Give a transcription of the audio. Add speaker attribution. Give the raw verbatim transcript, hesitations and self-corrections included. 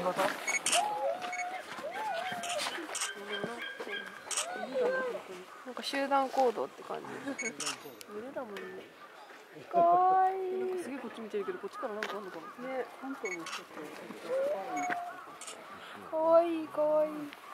Speaker 1: なんか集団行動って感じ。群れだもんね。かわいい。なんかすげえこっち見てるけど、こっちからなんかあんのかも。ね、本当にちょっと。かわいい、かわいい。